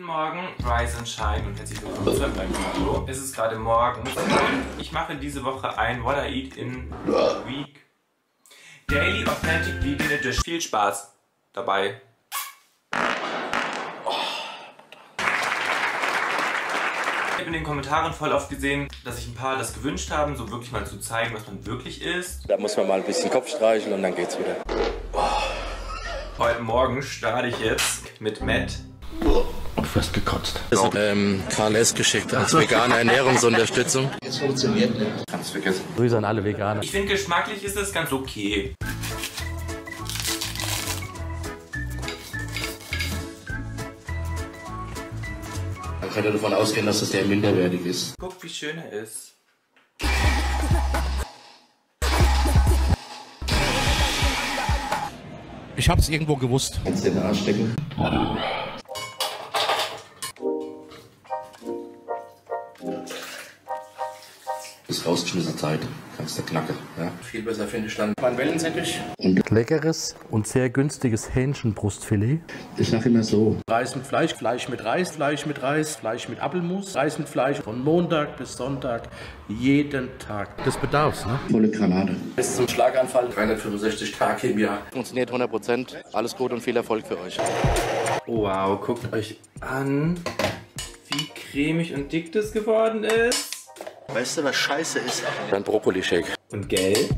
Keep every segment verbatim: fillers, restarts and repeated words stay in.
Morgen, Rise and Shine und herzlich willkommen zu einem neuen Video. Es ist gerade morgen. Ich mache diese Woche ein What I Eat in a Week Daily Authentic Vegan Edition. Viel Spaß dabei. Ich habe in den Kommentaren voll oft gesehen, dass sich ein paar das gewünscht haben, so wirklich mal zu zeigen, was man wirklich isst. Da muss man mal ein bisschen Kopf streicheln und dann geht's wieder. Heute Morgen starte ich jetzt mit Matt. Und fast gekotzt. Das hat ähm, Karl S. geschickt als vegane Ernährungsunterstützung. Es funktioniert nicht. Kannst vergessen. Grüße an alle Veganer. Ich finde, geschmacklich ist es ganz okay. Man könnte davon ausgehen, dass es sehr minderwertig ist. Guck, wie schön er ist. Ich hab's irgendwo gewusst. Kannst du in den Arsch stecken? Ist rausgeschmissener Zeit. Kannst du knacken. Ja. Viel besser finde ich dann mein Wellensittich. Und leckeres und sehr günstiges Hähnchenbrustfilet. Ich sag immer so. Reis mit Fleisch, Fleisch mit Reis, Fleisch mit Reis, Fleisch mit Apfelmus, Reis mit Fleisch von Montag bis Sonntag, jeden Tag des Bedarfs. Ne? Volle Granate. Bis zum Schlaganfall, dreihundertfünfundsechzig Tage im Jahr. Funktioniert hundert Prozent. Alles gut und viel Erfolg für euch. Wow, guckt euch an, wie cremig und dick das geworden ist. Weißt du, was scheiße ist? Ein Brokkoli-Shake. Und gelb.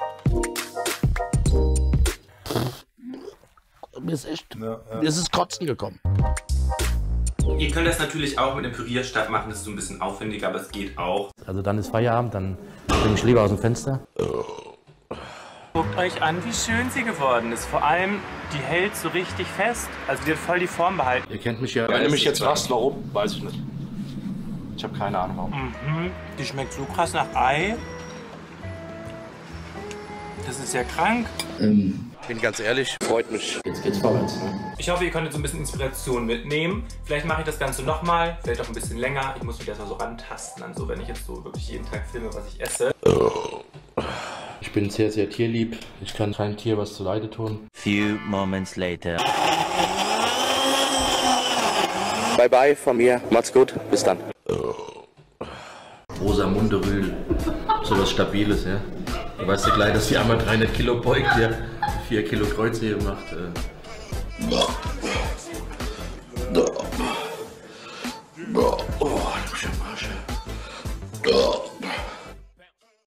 Mir ist echt, ja, ja. Mir ist es Kotzen gekommen. Ihr könnt das natürlich auch mit dem Pürierstab machen, das ist so ein bisschen aufwendiger, aber es geht auch. Also dann ist Feierabend, dann bin ich lieber aus dem Fenster. Guckt euch an, wie schön sie geworden ist. Vor allem, die hält so richtig fest. Also die hat voll die Form behalten. Ihr kennt mich ja. Wenn ihr mich jetzt fragst, warum, weiß ich nicht. Ich habe keine Ahnung warum. Mhm. Die schmeckt so krass nach Ei. Das ist ja krank. Ähm. Ich bin ganz ehrlich, freut mich. Jetzt geht's vorwärts. Ne? Ich hoffe, ihr konntet so ein bisschen Inspiration mitnehmen. Vielleicht mache ich das Ganze nochmal, vielleicht auch ein bisschen länger. Ich muss mich erstmal so rantasten an so, wenn ich jetzt so wirklich jeden Tag filme, was ich esse. Ich bin sehr, sehr tierlieb. Ich kann kein Tier was zuleide tun. Few moments later. Bye bye von mir. Macht's gut. Bis dann. Rosamunde Rühl. So was Stabiles, ja. Du weißt ja gleich, dass die einmal dreihundert Kilo beugt, ja. vier Kilo Kreuzheben macht. Äh. Oh,